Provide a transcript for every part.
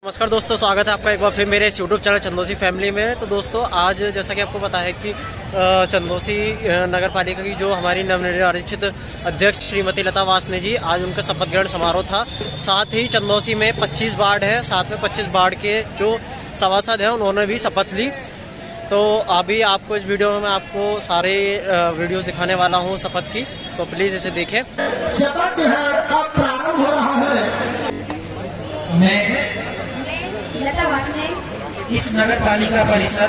नमस्कार दोस्तों, स्वागत है आपका एक बार फिर मेरे इस यूट्यूब चैनल चंदौसी फैमिली में। तो दोस्तों आज जैसा कि आपको पता है कि चंदौसी नगर पालिका की जो हमारी नवनिर्वाचित अध्यक्ष श्रीमती लता वासने जी, आज उनका शपथ ग्रहण समारोह था। साथ ही चंदौसी में 25 वार्ड है, साथ में 25 वार्ड के जो सभासद हैं उन्होंने भी शपथ ली। तो अभी आपको इस वीडियो में मैं आपको सारे वीडियोस दिखाने वाला हूँ शपथ की, तो प्लीज इसे देखें। शपथ ग्रहण का प्रारंभ हो रहा है। मैं लता वासने इस नगर पालिका परिषद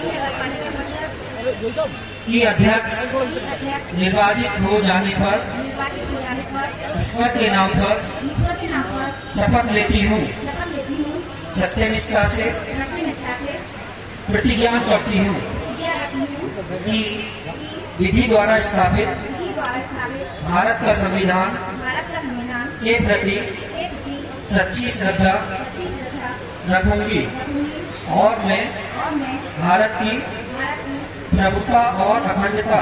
की अध्यक्ष निर्वाचित हो जाने पर ईश्वर के नाम पर शपथ लेती हूँ। सत्यनिष्ठा से प्रतिज्ञा करती हूँ कि विधि द्वारा स्थापित भारत का संविधान के प्रति सच्ची श्रद्धा रखूंगी और मैं भारत की प्रभुता और अखंडता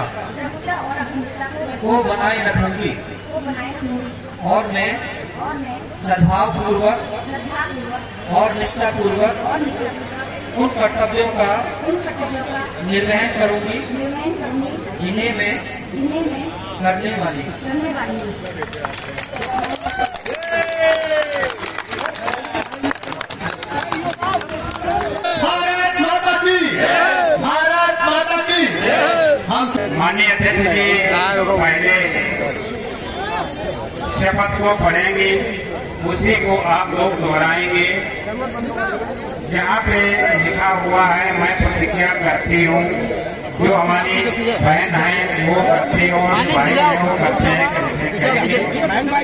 को बनाए रखूंगी और मैं सद्भाव पूर्वक और निष्ठा पूर्वक उन कर्तव्यों का निर्वहन करूंगी जिन्हें मैं करने वाली। माननीय अध्यक्ष जी पहले शपथ को पढ़ेंगे, उसी को आप लोग दोहराएंगे। यहाँ पे लिखा हुआ है मैं प्रतिज्ञा करती हूँ, जो हमारी बहन है वो करती हूँ, भाई वो करते हैं।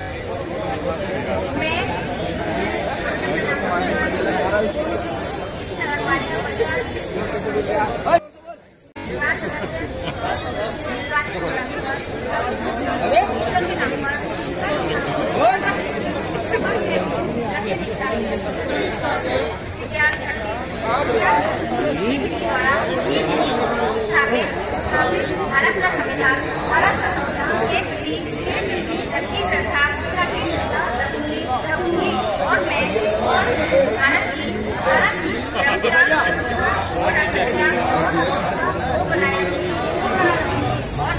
भारत का संविधान के प्रति सच्ची श्रद्धा रखूंगी और मैं भारत की परंपरा और को बनाए और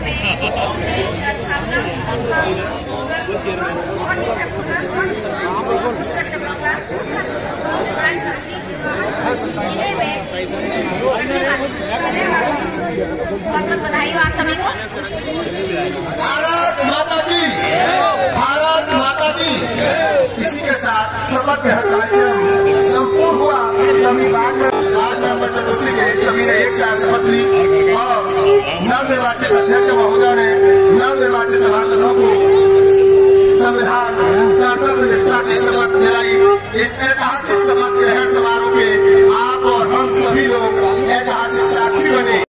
बहुत बधाई हो आप सभी को। भारत माता की, भारत माता की। इसी के साथ शपथ ग्रहण कार्यक्रम संपूर्ण हुआ। सभी वार्ड मेंबर चंदौसी के सभी ने एक साथ शपथ ली और नवनिर्वाचित अध्यक्ष महोदय ने नवनिर्वाचित सभासदों को संविधान कर्तव्य निष्ठा की शपथ दिलाई। इस ऐतिहासिक शपथ ग्रहण समारोह के आप और हम सभी लोग ऐतिहासिक साक्षी बने।